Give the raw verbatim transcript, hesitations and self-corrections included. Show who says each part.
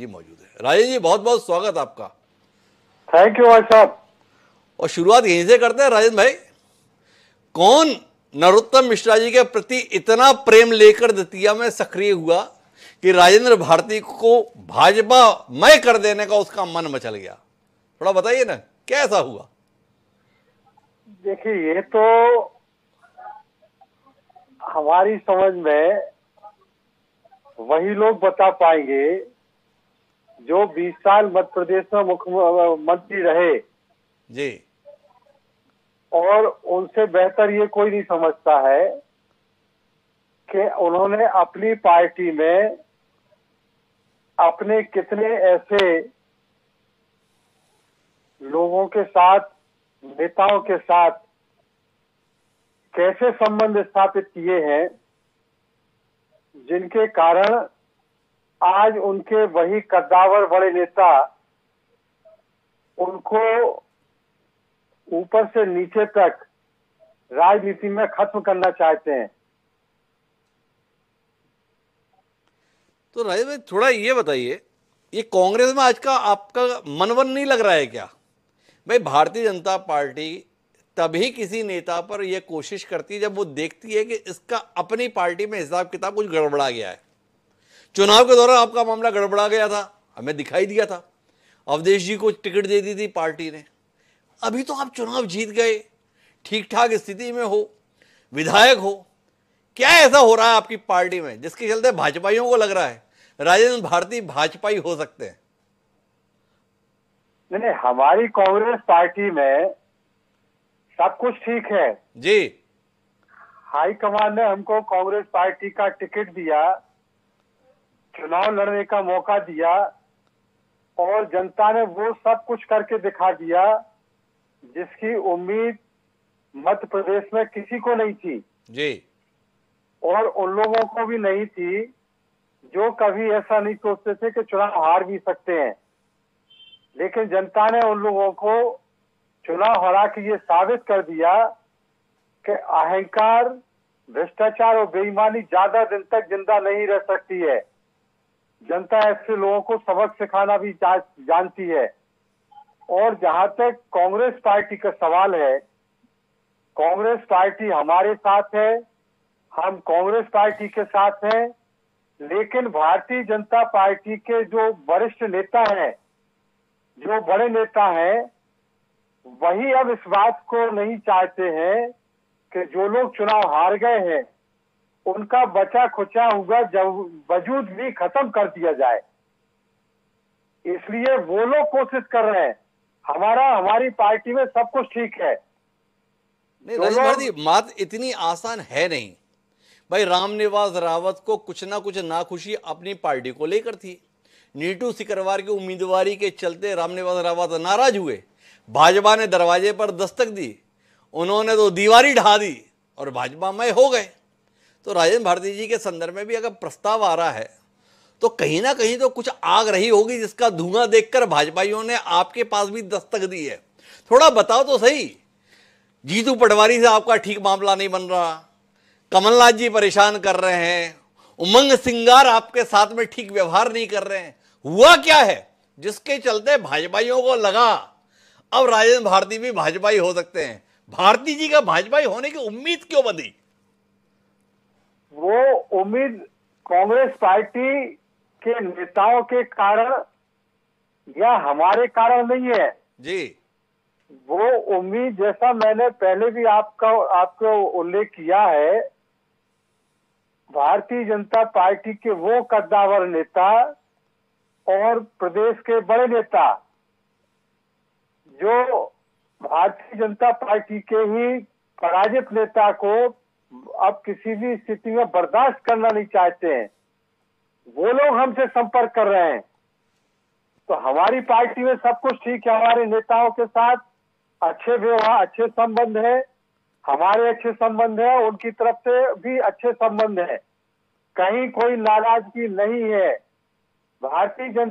Speaker 1: जी मौजूद है। राजेंद्र जी, बहुत बहुत स्वागत आपका।
Speaker 2: थैंक यू भाई साहब।
Speaker 1: और शुरुआत यहीं से करते हैं राजेंद्र भाई। कौन नरोत्तम मिश्रा जी के प्रति इतना प्रेम लेकर दतिया में सक्रिय हुआ कि राजेंद्र भारती को भाजपा मय कर देने का उसका मन मचल गया? थोड़ा बताइए ना, क्या ऐसा हुआ?
Speaker 2: देखिए, ये तो हमारी समझ में वही लोग बता पाएंगे जो बीस साल मध्य प्रदेश में मुख्यमंत्री रहे
Speaker 1: जी।
Speaker 2: और उनसे बेहतर ये कोई नहीं समझता है कि उन्होंने अपनी पार्टी में अपने कितने ऐसे लोगों के साथ, नेताओं के साथ कैसे संबंध स्थापित किए हैं जिनके कारण आज उनके वही कद्दावर बड़े नेता उनको ऊपर से नीचे तक राजनीति में खत्म करना चाहते हैं।
Speaker 1: तो राजेंद्र भाई, थोड़ा ये बताइए, ये कांग्रेस में आज का आपका मनवन नहीं लग रहा है क्या? भाई, भारतीय जनता पार्टी तभी किसी नेता पर यह कोशिश करती है जब वो देखती है कि इसका अपनी पार्टी में हिसाब किताब कुछ गड़बड़ा गया है। चुनाव के दौरान आपका मामला गड़बड़ा गया था, हमें दिखाई दिया था। अवधेश जी को टिकट दे दी थी पार्टी ने। अभी तो आप चुनाव जीत गए, ठीक ठाक स्थिति में हो, विधायक हो। क्या ऐसा हो रहा है आपकी पार्टी में जिसके चलते भाजपाइयों को लग रहा है राजेंद्र भारती भाजपाई हो सकते हैं?
Speaker 2: नहीं नहीं, हमारी कांग्रेस पार्टी में सब कुछ ठीक है
Speaker 1: जी।
Speaker 2: हाईकमान ने हमको कांग्रेस पार्टी का टिकट दिया, चुनाव लड़ने का मौका दिया और जनता ने वो सब कुछ करके दिखा दिया जिसकी उम्मीद मध्य प्रदेश में किसी को नहीं थी
Speaker 1: जी।
Speaker 2: और उन लोगों को भी नहीं थी जो कभी ऐसा नहीं सोचते थे कि चुनाव हार भी सकते हैं। लेकिन जनता ने उन लोगों को चुनाव हरा के ये साबित कर दिया कि अहंकार, भ्रष्टाचार और बेईमानी ज्यादा दिन तक जिंदा नहीं रह सकती है। जनता ऐसे लोगों को सबक सिखाना भी जानती है। और जहां तक कांग्रेस पार्टी का सवाल है, कांग्रेस पार्टी हमारे साथ है, हम कांग्रेस पार्टी के साथ हैं। लेकिन भारतीय जनता पार्टी के जो वरिष्ठ नेता हैं, जो बड़े नेता हैं, वही अब इस बात को नहीं चाहते हैं कि जो लोग चुनाव हार गए हैं उनका बचा खुचा हुआ वजूद भी खत्म कर दिया जाए। इसलिए वो लोग कोशिश कर रहे हैं। हमारा हमारी पार्टी में सब कुछ ठीक है।
Speaker 1: नहीं राजेंद्र भारती, बात इतनी आसान है नहीं भाई। रामनिवास रावत को कुछ ना कुछ नाखुशी अपनी पार्टी को लेकर थी। नीटू सिकरवार की उम्मीदवारी के चलते रामनिवास रावत नाराज हुए, भाजपा ने दरवाजे पर दस्तक दी, उन्होंने तो दीवारी ढा दी और भाजपा में हो गए। तो राजेंद्र भारती जी के संदर्भ में भी अगर प्रस्ताव आ रहा है तो कहीं ना कहीं तो कुछ आग रही होगी जिसका धुआं देखकर भाजपाइयों ने आपके पास भी दस्तक दी है। थोड़ा बताओ तो सही। जीतू पटवारी से आपका ठीक मामला नहीं बन रहा, कमलनाथ जी परेशान कर रहे हैं, उमंग सिंगार आपके साथ में ठीक व्यवहार नहीं कर रहे हैं। हुआ क्या है जिसके चलते भाजपाइयों को लगा अब राजेंद्र भारती भी भाजपाई हो सकते हैं? भारती जी का भाजपाई होने की उम्मीद क्यों बंधी?
Speaker 2: वो उम्मीद कांग्रेस पार्टी के नेताओं के कारण या हमारे कारण नहीं है
Speaker 1: जी।
Speaker 2: वो उम्मीद, जैसा मैंने पहले भी आपका आपको उल्लेख किया है, भारतीय जनता पार्टी के वो कद्दावर नेता और प्रदेश के बड़े नेता जो भारतीय जनता पार्टी के ही पराजित नेता को अब किसी भी स्थिति में बर्दाश्त करना नहीं चाहते हैं, वो लोग हमसे संपर्क कर रहे हैं। तो हमारी पार्टी में सब कुछ ठीक है, हमारे नेताओं के साथ अच्छे व्यवहार, अच्छे संबंध है, हमारे अच्छे संबंध है, उनकी तरफ से भी अच्छे संबंध है, कहीं कोई नाराजगी नहीं है। भारतीय जनता